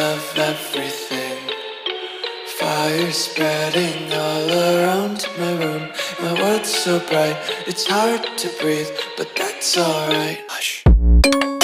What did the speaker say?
of everything. Fire spreading all around my room. My world's so bright, it's hard to breathe, but that's alright. Hush.